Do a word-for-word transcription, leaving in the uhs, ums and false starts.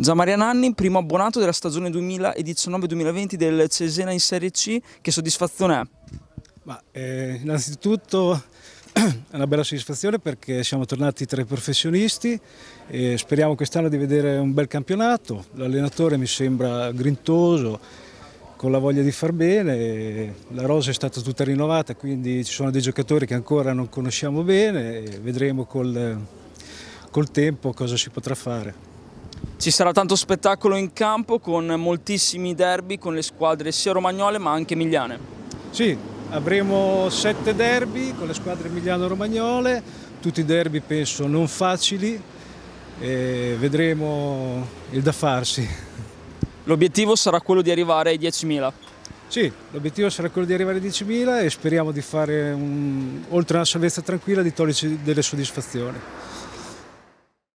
Gianmaria Nanni, primo abbonato della stagione duemiladiciannove duemilaventi del Cesena in Serie C, che soddisfazione è? Ma, eh, innanzitutto è una bella soddisfazione perché siamo tornati tra i professionisti e speriamo quest'anno di vedere un bel campionato. L'allenatore mi sembra grintoso, con la voglia di far bene, la rosa è stata tutta rinnovata, quindi ci sono dei giocatori che ancora non conosciamo bene e vedremo col, col tempo cosa si potrà fare. Ci sarà tanto spettacolo in campo con moltissimi derby con le squadre sia romagnole ma anche emiliane. Sì, avremo sette derby con le squadre emiliano-romagnole, tutti derby penso non facili e vedremo il da farsi. L'obiettivo sarà quello di arrivare ai diecimila. Sì, l'obiettivo sarà quello di arrivare ai diecimila e speriamo di fare, un, oltre a una salvezza tranquilla, di toglierci delle soddisfazioni.